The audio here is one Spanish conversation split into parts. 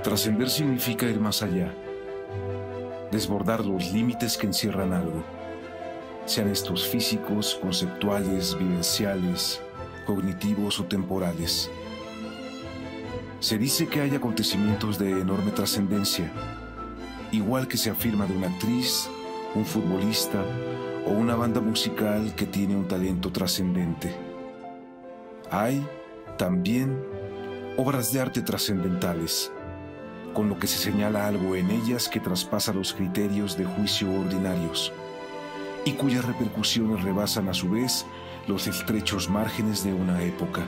Trascender significa ir más allá, desbordar los límites que encierran algo, sean estos físicos, conceptuales, vivenciales, cognitivos o temporales. Se dice que hay acontecimientos de enorme trascendencia, igual que se afirma de una actriz, un futbolista o una banda musical que tiene un talento trascendente. Hay, también, obras de arte trascendentales, con lo que se señala algo en ellas que traspasa los criterios de juicio ordinarios y cuyas repercusiones rebasan a su vez los estrechos márgenes de una época.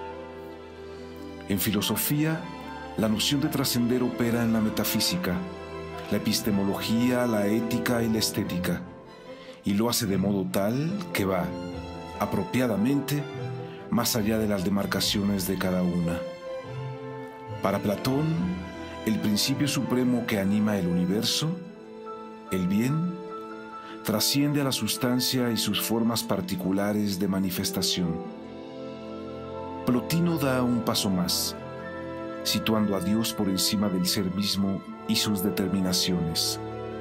En filosofía, la noción de trascender opera en la metafísica, la epistemología, la ética y la estética, y lo hace de modo tal que va, apropiadamente, más allá de las demarcaciones de cada una. Para Platón, el principio supremo que anima el universo, el bien, trasciende a la sustancia y sus formas particulares de manifestación. Plotino da un paso más, situando a Dios por encima del ser mismo y sus determinaciones.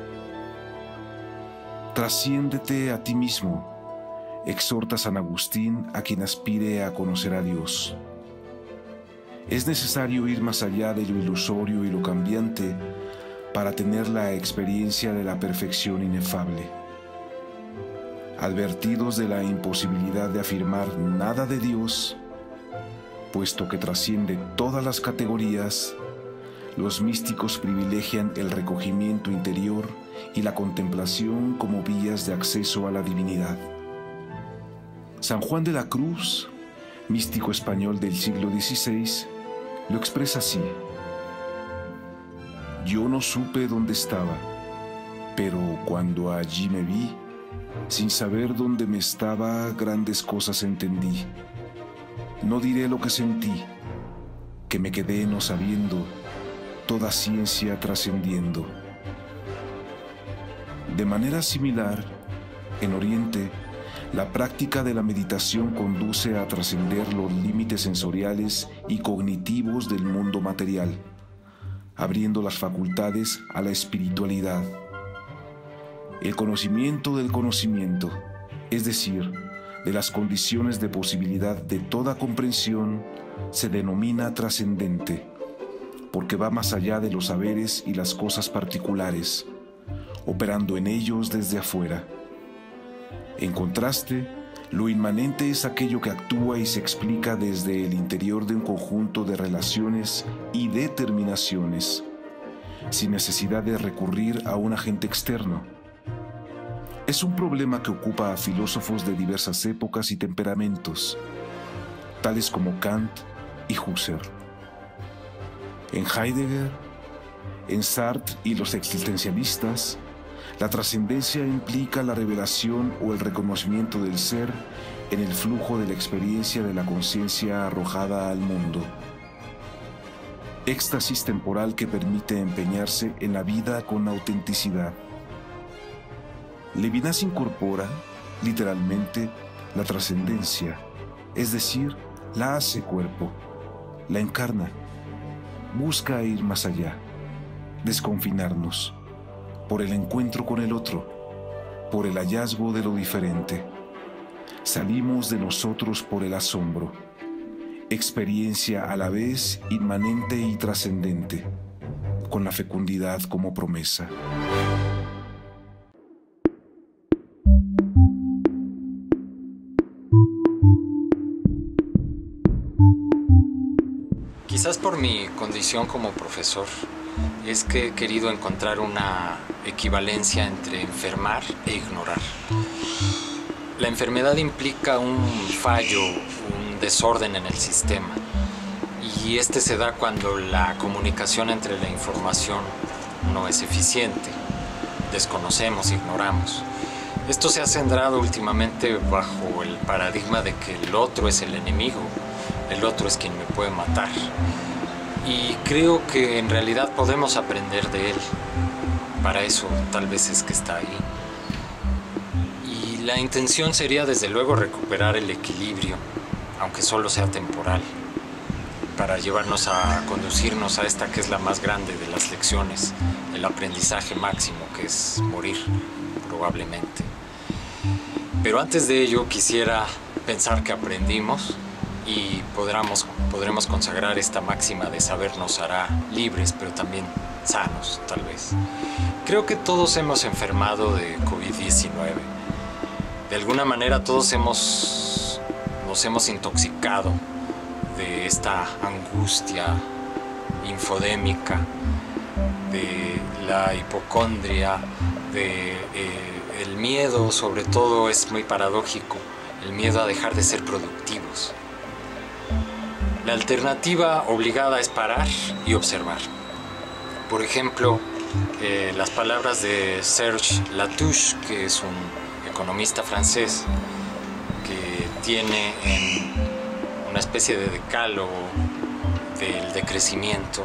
Trasciéndete a ti mismo, exhorta San Agustín a quien aspire a conocer a Dios. Es necesario ir más allá de lo ilusorio y lo cambiante para tener la experiencia de la perfección inefable. Advertidos de la imposibilidad de afirmar nada de Dios, puesto que trasciende todas las categorías, los místicos privilegian el recogimiento interior y la contemplación como vías de acceso a la divinidad. San Juan de la Cruz, místico español del siglo XVI, lo expresa así: yo no supe dónde estaba, pero cuando allí me vi, sin saber dónde me estaba, grandes cosas entendí. No diré lo que sentí, que me quedé no sabiendo, toda ciencia trascendiendo. De manera similar, en Oriente, la práctica de la meditación conduce a trascender los límites sensoriales y cognitivos del mundo material, abriendo las facultades a la espiritualidad. El conocimiento del conocimiento, es decir, de las condiciones de posibilidad de toda comprensión, se denomina trascendente, porque va más allá de los saberes y las cosas particulares, operando en ellos desde afuera. En contraste, lo inmanente es aquello que actúa y se explica desde el interior de un conjunto de relaciones y determinaciones, sin necesidad de recurrir a un agente externo. Es un problema que ocupa a filósofos de diversas épocas y temperamentos, tales como Kant y Husserl. En Heidegger, en Sartre y los existencialistas, la trascendencia implica la revelación o el reconocimiento del ser en el flujo de la experiencia de la conciencia arrojada al mundo. Éxtasis temporal que permite empeñarse en la vida con autenticidad. Levinas incorpora, literalmente, la trascendencia, es decir, la hace cuerpo, la encarna, busca ir más allá, desconfinarnos, por el encuentro con el otro, por el hallazgo de lo diferente. Salimos de nosotros por el asombro, experiencia a la vez inmanente y trascendente, con la fecundidad como promesa. Quizás por mi condición como profesor, es que he querido encontrar una equivalencia entre enfermar e ignorar. La enfermedad implica un fallo, un desorden en el sistema, y este se da cuando la comunicación entre la información no es eficiente. Desconocemos, ignoramos. Esto se ha centrado últimamente bajo el paradigma de que el otro es el enemigo, el otro es quien me puede matar. Y creo que en realidad podemos aprender de él. Para eso tal vez es que está ahí. Y la intención sería desde luego recuperar el equilibrio, aunque solo sea temporal, para llevarnos a conducirnos a esta que es la más grande de las lecciones, el aprendizaje máximo, que es morir, probablemente. Pero antes de ello quisiera pensar que aprendimos y podremos consagrar esta máxima de saber nos hará libres, pero también sanos, tal vez. Creo que todos hemos enfermado de COVID-19. De alguna manera todos nos hemos intoxicado de esta angustia infodémica, de la hipocondria, el miedo, sobre todo es muy paradójico, el miedo a dejar de ser productivos. La alternativa obligada es parar y observar. Por ejemplo, las palabras de Serge Latouche, que es un economista francés, que tiene en una especie de decálogo del decrecimiento.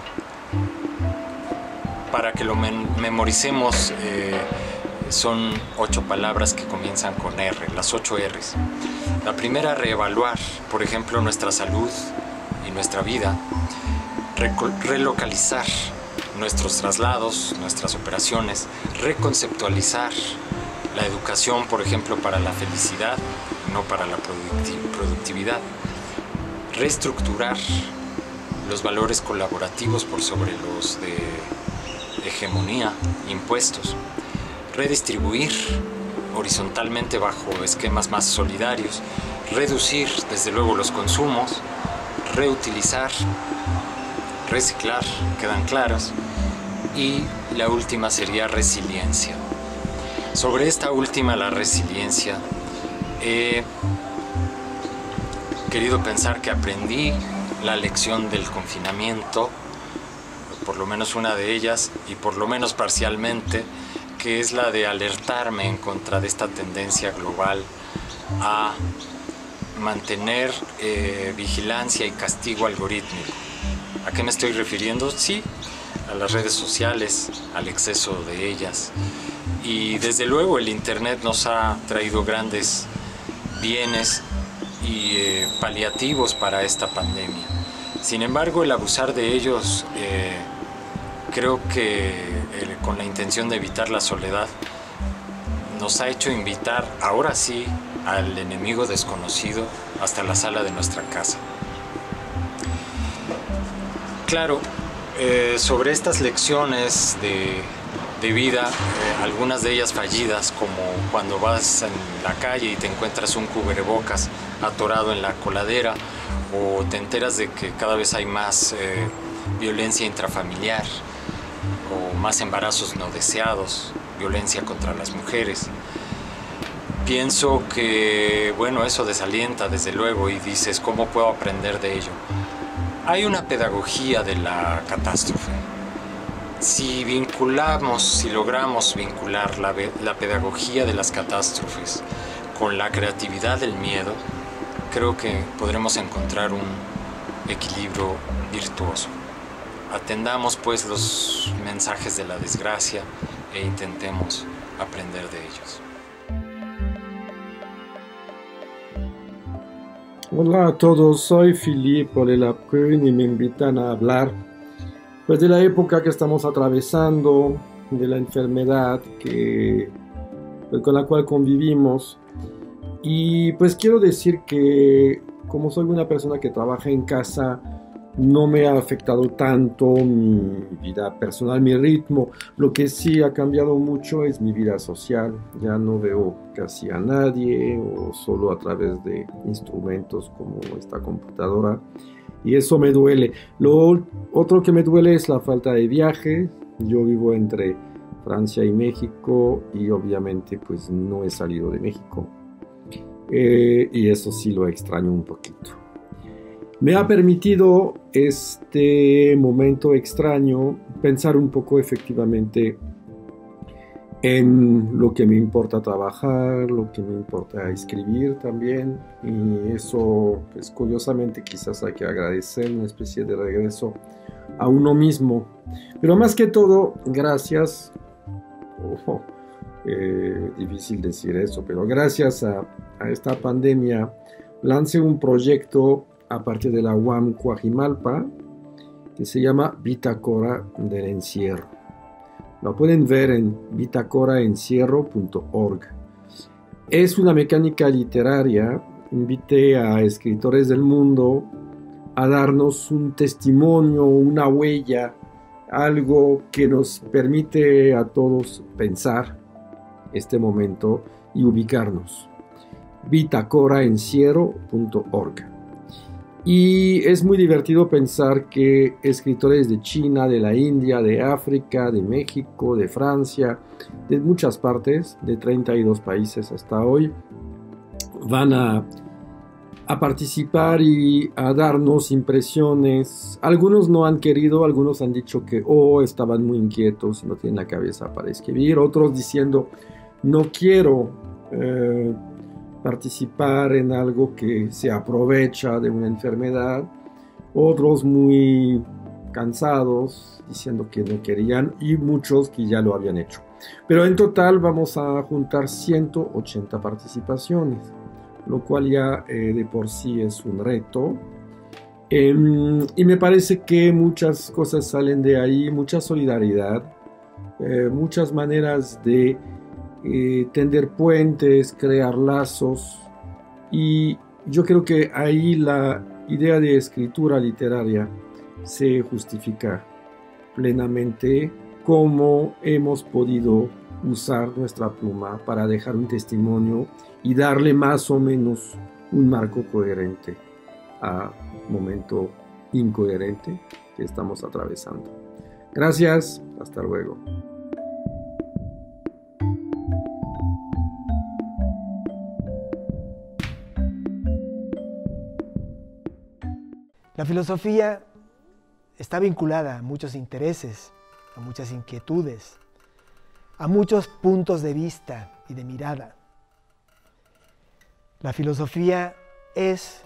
Para que lo memoricemos, son 8 palabras que comienzan con R, las 8 Rs. La primera, reevaluar, por ejemplo, nuestra salud y nuestra vida, relocalizar nuestros traslados, nuestras operaciones, reconceptualizar la educación, por ejemplo, para la felicidad, no para la productividad, reestructurar los valores colaborativos por sobre los de hegemonía, impuestos, redistribuir horizontalmente bajo esquemas más solidarios, reducir desde luego los consumos, reutilizar, reciclar, quedan claras, y la última sería resiliencia. Sobre esta última, la resiliencia, he querido pensar que aprendí la lección del confinamiento, por lo menos una de ellas, y por lo menos parcialmente, que es la de alertarme en contra de esta tendencia global a mantener vigilancia y castigo algorítmico. ¿A qué me estoy refiriendo? Sí, a las redes sociales, al exceso de ellas. Y desde luego el Internet nos ha traído grandes bienes y paliativos para esta pandemia. Sin embargo, el abusar de ellos, creo que con la intención de evitar la soledad, nos ha hecho invitar, ahora sí, al enemigo desconocido hasta la sala de nuestra casa. Claro, sobre estas lecciones de vida, algunas de ellas fallidas, como cuando vas en la calle y te encuentras un cubrebocas atorado en la coladera, o te enteras de que cada vez hay más violencia intrafamiliar, o más embarazos no deseados, violencia contra las mujeres. Pienso que, bueno, eso desalienta desde luego, y dices, ¿cómo puedo aprender de ello? Hay una pedagogía de la catástrofe. Si logramos vincular la pedagogía de las catástrofes con la creatividad del miedo, creo que podremos encontrar un equilibrio virtuoso. Atendamos pues los mensajes de la desgracia e intentemos aprender de ellos. Hola a todos, soy Philippe Olelapkun y me invitan a hablar pues de la época que estamos atravesando, de la enfermedad con la cual convivimos. Y pues quiero decir que como soy una persona que trabaja en casa, no me ha afectado tanto mi vida personal, mi ritmo. Lo que sí ha cambiado mucho es mi vida social. Ya no veo casi a nadie o solo a través de instrumentos como esta computadora. Y eso me duele. Lo otro que me duele es la falta de viaje. Yo vivo entre Francia y México y obviamente pues no he salido de México. Y eso sí lo extraño un poquito. Me ha permitido este momento extraño pensar un poco efectivamente en lo que me importa trabajar, lo que me importa escribir también, y eso pues curiosamente quizás hay que agradecer, una especie de regreso a uno mismo. Pero más que todo, gracias, difícil decir eso, pero gracias a esta pandemia lancé un proyecto a partir de la UAM Coajimalpa, que se llama Bitácora del Encierro. Lo pueden ver en bitácoraencierro.org. Es una mecánica literaria. Invité a escritores del mundo a darnos un testimonio, una huella, algo que nos permite a todos pensar este momento y ubicarnos. bitácoraencierro.org. Y es muy divertido pensar que escritores de China, de la India, de África, de México, de Francia, de muchas partes, de 32 países hasta hoy, van a participar y a darnos impresiones. Algunos no han querido, algunos han dicho que estaban muy inquietos y no tienen la cabeza para escribir, otros diciendo no quiero participar en algo que se aprovecha de una enfermedad, otros muy cansados diciendo que no querían y muchos que ya lo habían hecho. Pero en total vamos a juntar 180 participaciones, lo cual ya de por sí es un reto. Y me parece que muchas cosas salen de ahí, mucha solidaridad, muchas maneras de tender puentes, crear lazos, y yo creo que ahí la idea de escritura literaria se justifica plenamente, cómo hemos podido usar nuestra pluma para dejar un testimonio y darle más o menos un marco coherente a un momento incoherente que estamos atravesando. Gracias, hasta luego. La filosofía está vinculada a muchos intereses, a muchas inquietudes, a muchos puntos de vista y de mirada. La filosofía es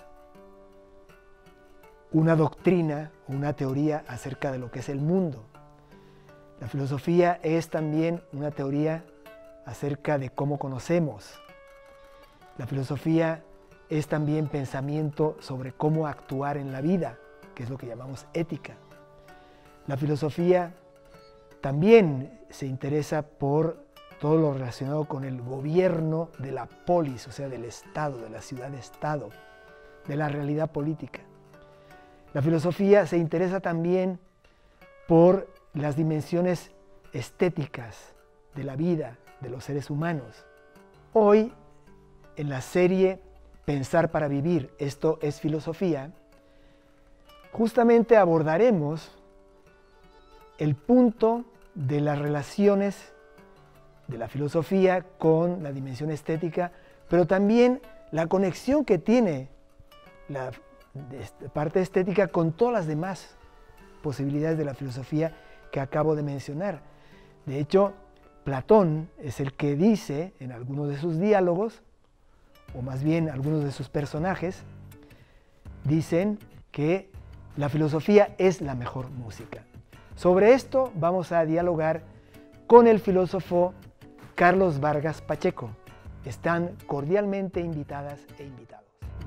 una doctrina, una teoría acerca de lo que es el mundo. La filosofía es también una teoría acerca de cómo conocemos. La filosofía es también pensamiento sobre cómo actuar en la vida, que es lo que llamamos ética. La filosofía también se interesa por todo lo relacionado con el gobierno de la polis, o sea, del Estado, de la ciudad-estado, de la realidad política. La filosofía se interesa también por las dimensiones estéticas de la vida de los seres humanos. Hoy, en la serie Pensar para Vivir, esto es filosofía, justamente abordaremos el punto de las relaciones de la filosofía con la dimensión estética, pero también la conexión que tiene la parte estética con todas las demás posibilidades de la filosofía que acabo de mencionar. De hecho, Platón es el que dice en algunos de sus diálogos, o más bien algunos de sus personajes, dicen que la filosofía es la mejor música. Sobre esto vamos a dialogar con el filósofo Carlos Vargas Pacheco. Están cordialmente invitadas e invitados.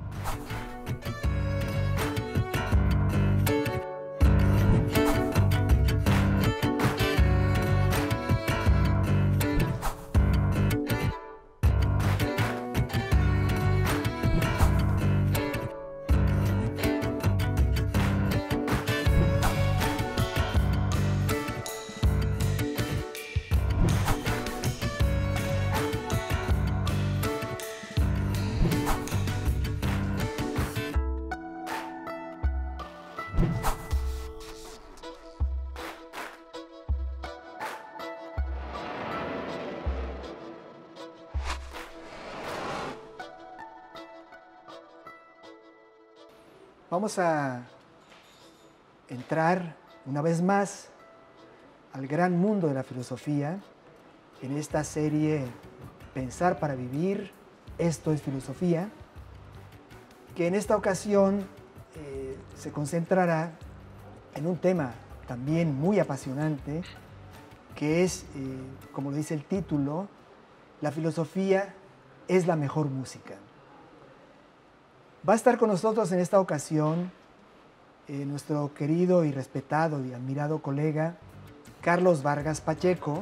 Vamos a entrar una vez más al gran mundo de la filosofía en esta serie Pensar para Vivir, esto es filosofía, que en esta ocasión se concentrará en un tema también muy apasionante, que es, como lo dice el título, la filosofía es la mejor música. Va a estar con nosotros en esta ocasión nuestro querido y respetado y admirado colega Carlos Vargas Pacheco,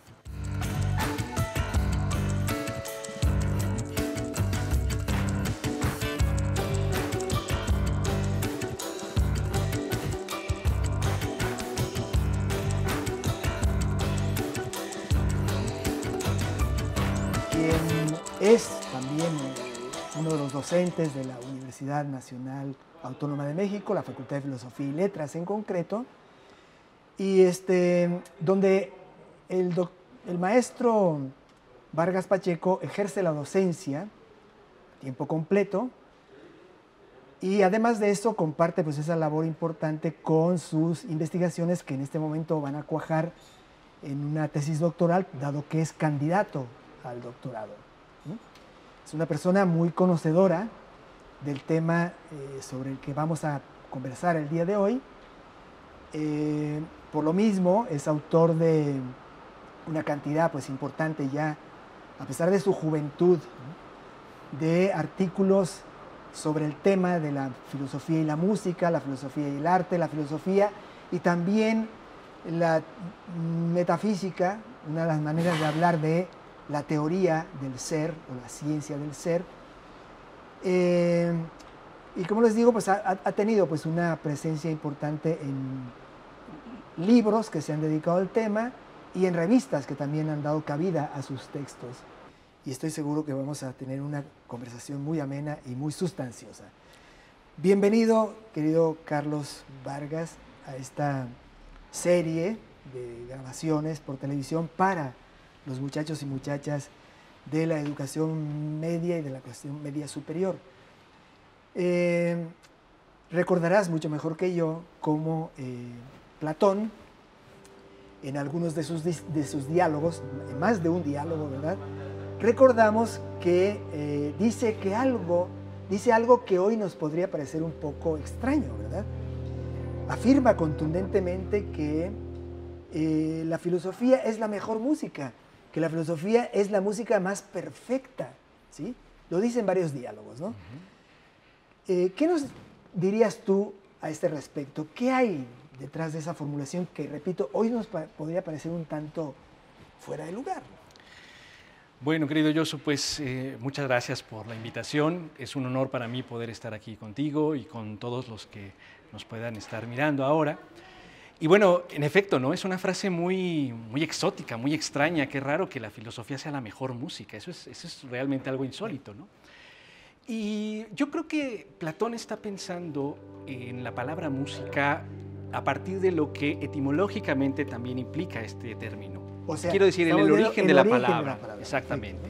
quien es también uno de los docentes de la Universidad Nacional Autónoma de México, la Facultad de Filosofía y Letras en concreto, y donde el maestro Vargas Pacheco ejerce la docencia a tiempo completo y además de eso comparte pues esa labor importante con sus investigaciones que en este momento van a cuajar en una tesis doctoral, dado que es candidato al doctorado. Es una persona muy conocedora del tema sobre el que vamos a conversar el día de hoy. Por lo mismo, es autor de una cantidad pues importante ya, a pesar de su juventud, de artículos sobre el tema de la filosofía y la música, la filosofía y el arte, la filosofía y también la metafísica, una de las maneras de hablar de la teoría del ser o la ciencia del ser. Y como les digo, pues ha tenido pues una presencia importante en libros que se han dedicado al tema y en revistas que también han dado cabida a sus textos. Y estoy seguro que vamos a tener una conversación muy amena y muy sustanciosa. Bienvenido, querido Carlos Vargas, a esta serie de grabaciones por televisión para los muchachos y muchachas de la educación media y de la cuestión media superior. Recordarás mucho mejor que yo cómo Platón, en algunos de sus diálogos, en más de un diálogo, ¿verdad?, recordamos que dice algo que hoy nos podría parecer un poco extraño, ¿verdad? Afirma contundentemente que la filosofía es la mejor música, que la filosofía es la música más perfecta, ¿sí? Lo dice en varios diálogos, ¿no? ¿Qué nos dirías tú a este respecto? ¿Qué hay detrás de esa formulación que, repito, hoy nos podría parecer un tanto fuera de lugar? Bueno, querido Yosu, pues muchas gracias por la invitación. Es un honor para mí poder estar aquí contigo y con todos los que nos puedan estar mirando ahora. Y bueno, en efecto, ¿no? Es una frase muy exótica, muy extraña. Qué raro que la filosofía sea la mejor música. Eso es realmente algo insólito, ¿no? Y yo creo que Platón está pensando en la palabra música a partir de lo que etimológicamente también implica este término. O sea, quiero decir, en el origen de la palabra. palabra. Exactamente.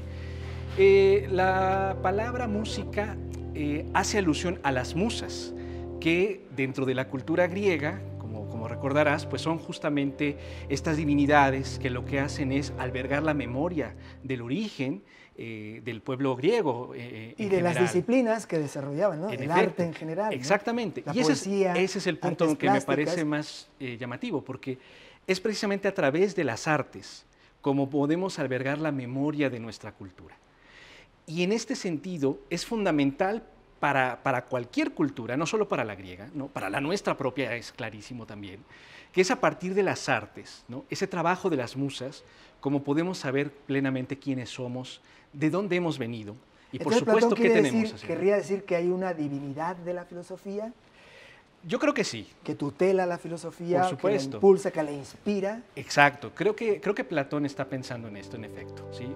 La palabra música hace alusión a las musas, que dentro de la cultura griega, como recordarás, pues son justamente estas divinidades que lo que hacen es albergar la memoria del origen del pueblo griego. Y de las disciplinas que desarrollaban, ¿no? El arte en general. Exactamente. ¿No? Y ese es el punto que me parece más llamativo, porque es precisamente a través de las artes como podemos albergar la memoria de nuestra cultura. Y en este sentido es fundamental para cualquier cultura, no solo para la griega, ¿no? Para la nuestra propia es clarísimo también, que es a partir de las artes, ¿no? Ese trabajo de las musas, como podemos saber plenamente quiénes somos, de dónde hemos venido y por supuesto qué tenemos. ¿Querría decir que hay una divinidad de la filosofía? Yo creo que sí. Que tutela la filosofía, por supuesto, que la impulsa, que la inspira. Exacto. Creo que Platón está pensando en esto, en efecto, ¿sí?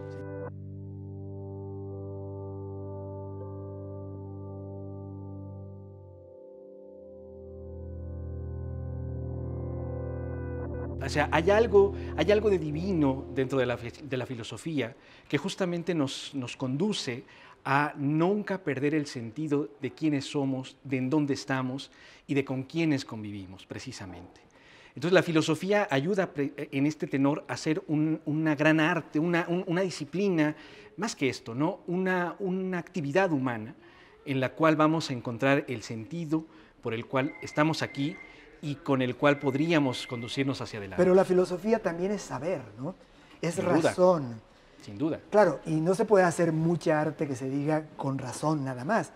O sea, hay algo de divino dentro de la filosofía que justamente nos conduce a nunca perder el sentido de quiénes somos, de en dónde estamos y de con quiénes convivimos, precisamente. Entonces, la filosofía ayuda en este tenor a ser una gran arte, una disciplina, más que esto, ¿no? Una actividad humana en la cual vamos a encontrar el sentido por el cual estamos aquí y con el cual podríamos conducirnos hacia adelante. Pero la filosofía también es saber, ¿no? Es razón. Sin duda. Claro, y no se puede hacer mucha arte que se diga con razón nada más.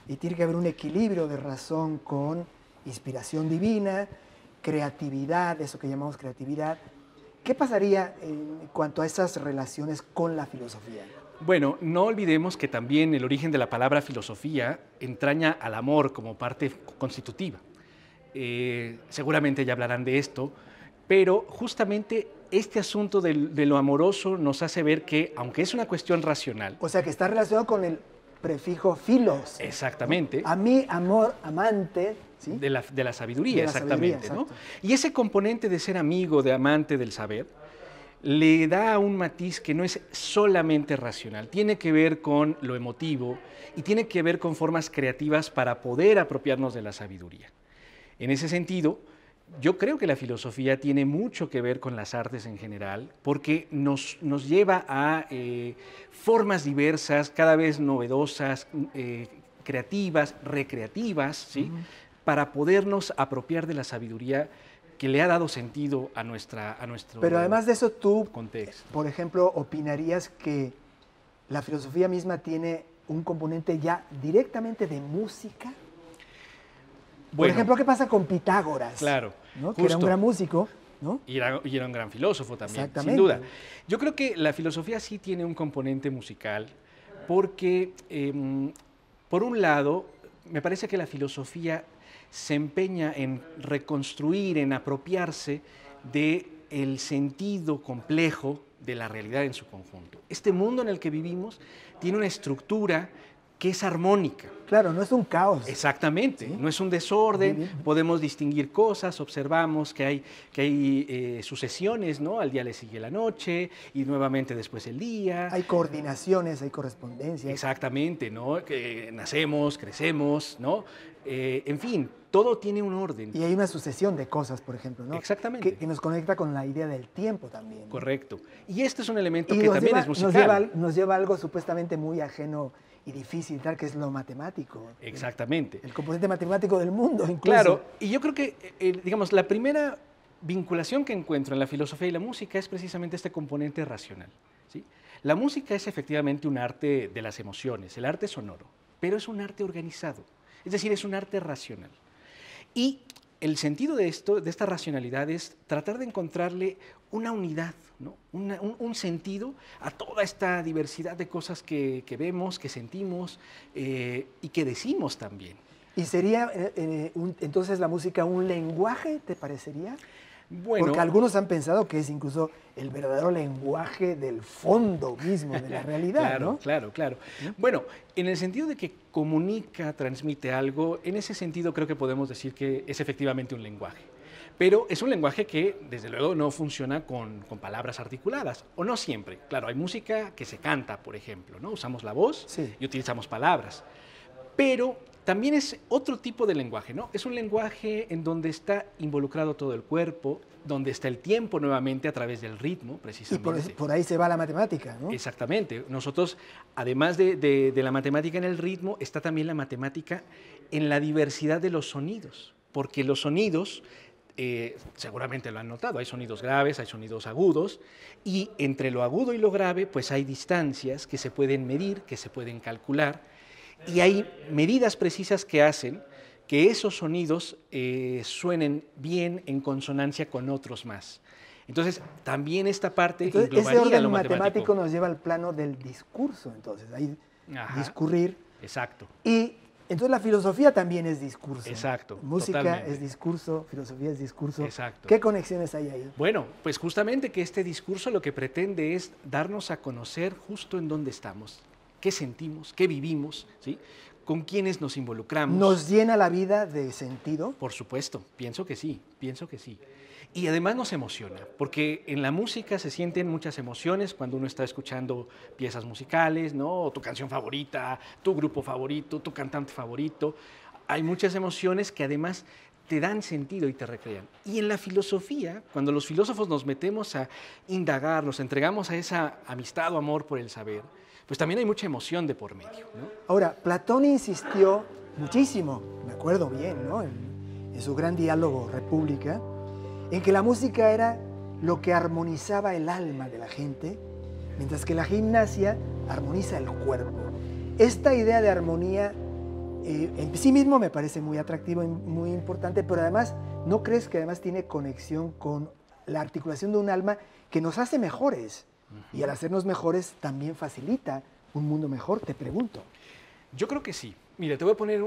Y tiene que haber un equilibrio de razón con inspiración divina, creatividad, eso que llamamos creatividad. ¿Qué pasaría en cuanto a esas relaciones con la filosofía? Bueno, no olvidemos que también el origen de la palabra filosofía entraña al amor como parte constitutiva. Seguramente ya hablarán de esto, pero justamente este asunto de lo amoroso nos hace ver que, aunque es una cuestión racional... O sea, que está relacionado con el prefijo filos. Exactamente. A mí, amor, amante, ¿sí? De la sabiduría, De la exactamente. sabiduría, ¿no? Y ese componente de ser amigo, de amante del saber, le da un matiz que no es solamente racional, tiene que ver con lo emotivo y tiene que ver con formas creativas para poder apropiarnos de la sabiduría. En ese sentido, yo creo que la filosofía tiene mucho que ver con las artes en general, porque nos lleva a formas diversas, cada vez novedosas, creativas, recreativas, ¿sí? Para podernos apropiar de la sabiduría que le ha dado sentido a nuestro Pero además de eso, tú, contexto. por ejemplo, opinarías que la filosofía misma tiene un componente ya directamente de música. Por ejemplo, ¿qué pasa con Pitágoras? Claro, ¿no? Que era un gran músico, ¿no? Y era un gran filósofo también, Exactamente. sin duda. Yo creo que la filosofía sí tiene un componente musical porque, por un lado, me parece que la filosofía se empeña en reconstruir, en apropiarse del sentido complejo de la realidad en su conjunto. Este mundo en el que vivimos tiene una estructura que es armónica. Claro, no es un caos. Exactamente, ¿sí? No es un desorden, podemos distinguir cosas, observamos que hay sucesiones, ¿no? Al día le sigue la noche y nuevamente después el día. Hay coordinaciones, hay correspondencias. Exactamente, ¿no? Que nacemos, crecemos, ¿no? En fin, todo tiene un orden. Y hay una sucesión de cosas, por ejemplo, ¿no? Exactamente. Que nos conecta con la idea del tiempo también, ¿no? Correcto. Y este es un elemento Y que también es musical. nos lleva a algo supuestamente muy ajeno y difícil, tal, que es lo matemático. Exactamente. El componente matemático del mundo, incluso. Claro, y yo creo que, digamos, la primera vinculación que encuentro en la filosofía y la música es precisamente este componente racional, ¿sí? La música es efectivamente un arte de las emociones, el arte sonoro, pero es un arte organizado, es decir, es un arte racional. Y el sentido de esta racionalidad es tratar de encontrarle una unidad, ¿no? un sentido a toda esta diversidad de cosas que vemos, que sentimos y que decimos también. ¿Y sería entonces la música un lenguaje, te parecería? Bueno, porque algunos han pensado que es incluso el verdadero lenguaje del fondo mismo de la realidad, claro, ¿no? Claro. Bueno, en el sentido de que comunica, transmite algo, en ese sentido creo que podemos decir que es efectivamente un lenguaje. Pero es un lenguaje que, desde luego, no funciona con palabras articuladas, o no siempre. Claro, hay música que se canta, por ejemplo, ¿no? Usamos la voz Sí. y utilizamos palabras. Pero también es otro tipo de lenguaje, ¿no? Es un lenguaje en donde está involucrado todo el cuerpo, donde está el tiempo nuevamente a través del ritmo, Y precisamente. por ahí se va la matemática, ¿no? Exactamente. Nosotros, además de la matemática en el ritmo, está también la matemática en la diversidad de los sonidos, porque los sonidos, seguramente lo han notado, hay sonidos graves, hay sonidos agudos, y entre lo agudo y lo grave, pues hay distancias que se pueden medir, que se pueden calcular, y hay medidas precisas que hacen que esos sonidos suenen bien en consonancia con otros más. Entonces, también esta parte Entonces, ese englobaría orden lo matemático nos lleva al plano del discurso, entonces, ahí Ajá. discurrir. Exacto. Y entonces la filosofía también es discurso. Exacto, Música totalmente. es discurso, filosofía es discurso. Exacto. ¿Qué conexiones hay ahí? Bueno, pues justamente que este discurso lo que pretende es darnos a conocer justo en dónde estamos, qué sentimos, qué vivimos, ¿sí? Con quiénes nos involucramos. ¿Nos llena la vida de sentido? Por supuesto, pienso que sí. Y además nos emociona, porque en la música se sienten muchas emociones cuando uno está escuchando piezas musicales, ¿no? Tu canción favorita, tu grupo favorito, tu cantante favorito. Hay muchas emociones que además te dan sentido y te recrean. Y en la filosofía, cuando los filósofos nos metemos a indagar, nos entregamos a esa amistad o amor por el saber, pues también hay mucha emoción de por medio, ¿no? Ahora, Platón insistió muchísimo, me acuerdo bien, ¿no? En su gran diálogo República, en que la música era lo que armonizaba el alma de la gente, mientras que la gimnasia armoniza el cuerpo. Esta idea de armonía en sí mismo me parece muy atractivo y muy importante, pero además, ¿no crees que además tiene conexión con la articulación de un alma que nos hace mejores? Y al hacernos mejores también facilita un mundo mejor, te pregunto. Yo creo que sí. Mira, te voy a poner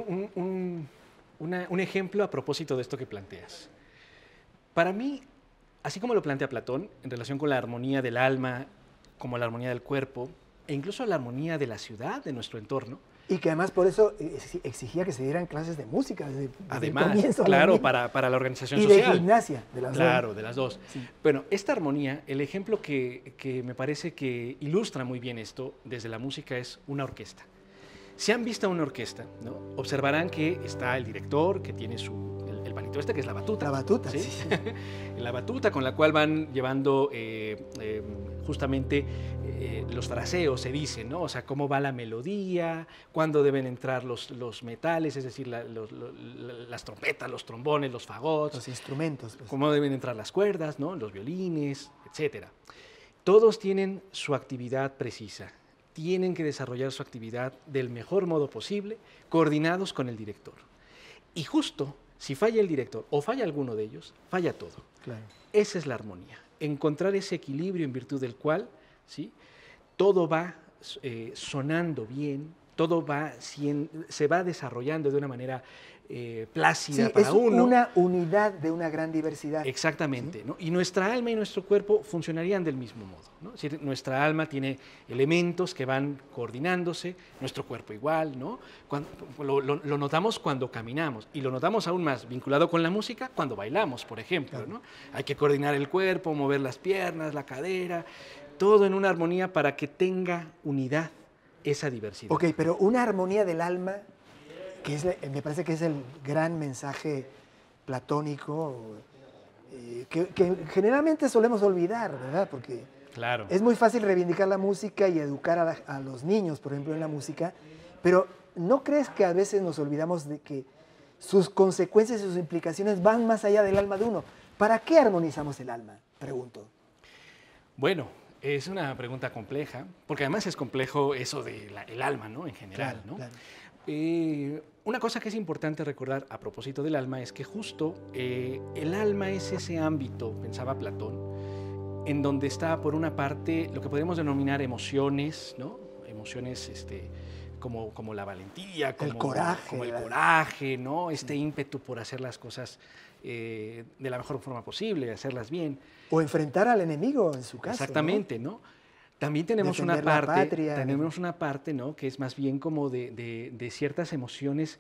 un ejemplo a propósito de esto que planteas. Para mí, así como lo plantea Platón, en relación con la armonía del alma, como la armonía del cuerpo, e incluso la armonía de la ciudad, de nuestro entorno. Y que además por eso exigía que se dieran clases de música desde Además, el comienzo. claro, para la organización y social. Y de gimnasia, de las dos. Claro, de las dos. Sí. Bueno, esta armonía, el ejemplo que me parece que ilustra muy bien esto desde la música es una orquesta. Si han visto una orquesta, ¿no? Observarán que está el director, que tiene el palito este, que es la batuta. La batuta, ¿sí? sí. La batuta con la cual van llevando justamente los fraseos, se dice, ¿no? O sea, cómo va la melodía, cuándo deben entrar los metales, es decir, las trompetas, los trombones, los fagots. Los instrumentos. Pues. Cómo deben entrar las cuerdas, ¿no? Los violines, etc. Todos tienen su actividad precisa. Tienen que desarrollar su actividad del mejor modo posible, coordinados con el director. Y justo, si falla el director o falla alguno de ellos, falla todo. Claro. Esa es la armonía, encontrar ese equilibrio en virtud del cual, ¿sí?, todo va sonando bien, todo se va desarrollando de una manera plácida sí, para es uno. Una unidad de una gran diversidad. Exactamente, ¿sí? ¿no? Y nuestra alma y nuestro cuerpo funcionarían del mismo modo, ¿no? Es decir, nuestra alma tiene elementos que van coordinándose, nuestro cuerpo igual, ¿no? Lo notamos cuando caminamos y lo notamos aún más vinculado con la música cuando bailamos, por ejemplo, Claro. ¿no? Hay que coordinar el cuerpo, mover las piernas, la cadera, todo en una armonía para que tenga unidad esa diversidad. Ok, pero una armonía del alma, que me parece que es el gran mensaje platónico, que generalmente solemos olvidar, ¿verdad? Porque Claro. es muy fácil reivindicar la música y educar a los niños, por ejemplo, en la música, pero ¿no crees que a veces nos olvidamos de que sus consecuencias y sus implicaciones van más allá del alma de uno? ¿Para qué armonizamos el alma? Pregunto. Bueno, es una pregunta compleja, porque además es complejo eso del alma, ¿no? En general, Claro, ¿no? claro. Una cosa que es importante recordar a propósito del alma es que justo el alma es ese ámbito, pensaba Platón, en donde está por una parte lo que podemos denominar emociones, ¿no? Emociones como la valentía, como el coraje, ¿no? Este ímpetu por hacer las cosas de la mejor forma posible, hacerlas bien. O enfrentar al enemigo, en su caso. Exactamente, ¿no? También tenemos defender una la parte, patria. ¿no?, que es más bien como de ciertas emociones,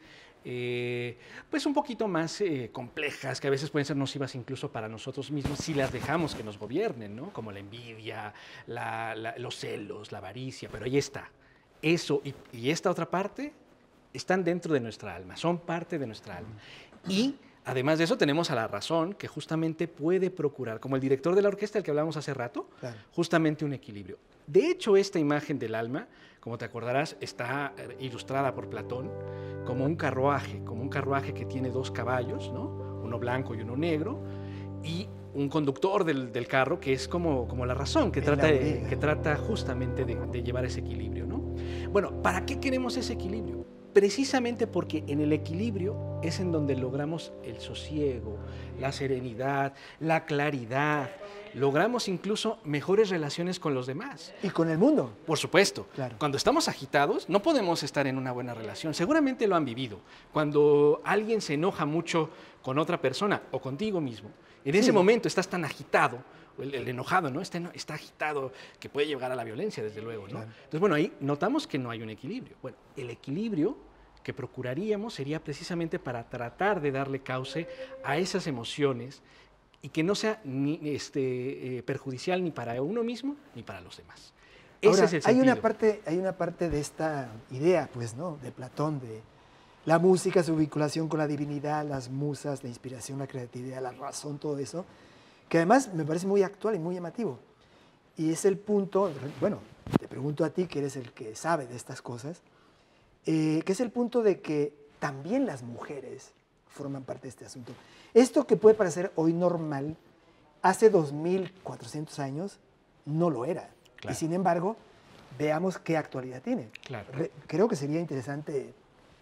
pues un poquito más complejas, que a veces pueden ser nocivas incluso para nosotros mismos si las dejamos que nos gobiernen, ¿no? Como la envidia, los celos, la avaricia, pero ahí está. Eso y esta otra parte están dentro de nuestra alma, son parte de nuestra alma. Y además de eso tenemos a la razón, que justamente puede procurar, como el director de la orquesta del que hablamos hace rato, Claro. justamente un equilibrio. De hecho, esta imagen del alma, como te acordarás, está ilustrada por Platón como un carruaje que tiene dos caballos, ¿no? Uno blanco y uno negro, y un conductor del carro que es como la razón, que trata justamente de llevar ese equilibrio, ¿no? Bueno, ¿para qué queremos ese equilibrio? Precisamente porque en el equilibrio es en donde logramos el sosiego, la serenidad, la claridad, logramos incluso mejores relaciones con los demás. Y con el mundo. Por supuesto. Claro. Cuando estamos agitados, no podemos estar en una buena relación. Seguramente lo han vivido. Cuando alguien se enoja mucho con otra persona o contigo mismo, en ese momento estás tan agitado, el enojado, ¿no? Está agitado, que puede llegar a la violencia, desde luego, ¿no? Claro. Entonces, bueno, ahí notamos que no hay un equilibrio. Bueno, el equilibrio que procuraríamos sería precisamente para tratar de darle cauce a esas emociones y que no sea perjudicial ni para uno mismo ni para los demás. Ahora, Ese es el sentido. hay una parte de esta idea, pues, ¿no?, de Platón, de la música, su vinculación con la divinidad, las musas, la inspiración, la creatividad, la razón, todo eso, que además me parece muy actual y muy llamativo. Y es el punto, bueno, te pregunto a ti, que eres el que sabe de estas cosas, que es el punto de que también las mujeres forman parte de este asunto. Esto que puede parecer hoy normal, hace 2400 años no lo era. Claro. Y sin embargo, veamos qué actualidad tiene. Claro. Creo que sería interesante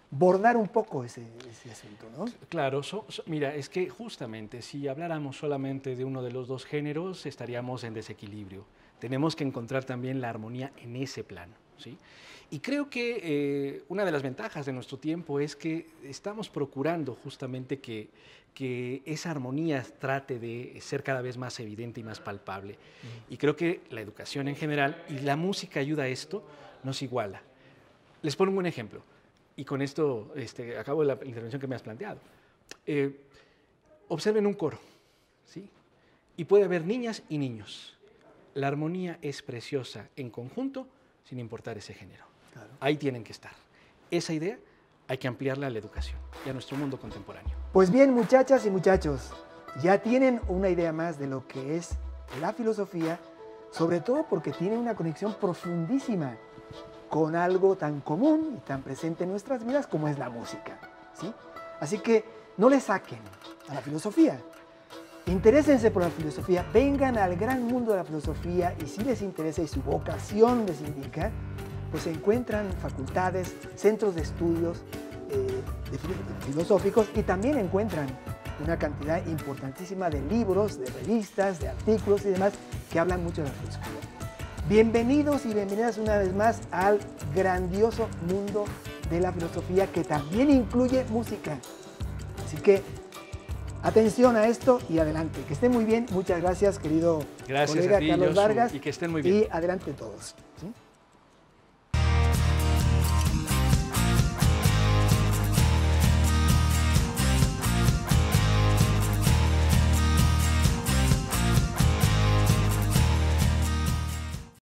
bordar un poco ese asunto, ¿no? Claro, mira, es que justamente si habláramos solamente de uno de los dos géneros, estaríamos en desequilibrio. Tenemos que encontrar también la armonía en ese plano, ¿sí? Y creo que una de las ventajas de nuestro tiempo es que estamos procurando justamente que esa armonía trate de ser cada vez más evidente y más palpable. Y creo que la educación en general y la música ayuda a esto, nos iguala. Les pongo un ejemplo, y con esto acabo la intervención que me has planteado. Observen un coro, ¿sí? Y puede haber niñas y niños. La armonía es preciosa en conjunto, sin importar ese género. Claro. Ahí tienen que estar. Esa idea hay que ampliarla a la educación y a nuestro mundo contemporáneo. Pues bien, muchachas y muchachos, ya tienen una idea más de lo que es la filosofía, sobre todo porque tiene una conexión profundísima con algo tan común y tan presente en nuestras vidas como es la música, ¿sí? Así que no le saquen a la filosofía. Interésense por la filosofía, vengan al gran mundo de la filosofía y si les interesa y su vocación les indica, pues se encuentran facultades, centros de estudios filosóficos y también encuentran una cantidad importantísima de libros, de revistas, de artículos y demás que hablan mucho de la filosofía. Bienvenidos y bienvenidas una vez más al grandioso mundo de la filosofía que también incluye música. Así que atención a esto y adelante. Que estén muy bien. Muchas gracias, querido colega Carlos Vargas. Y que estén muy bien. Y adelante todos, ¿sí?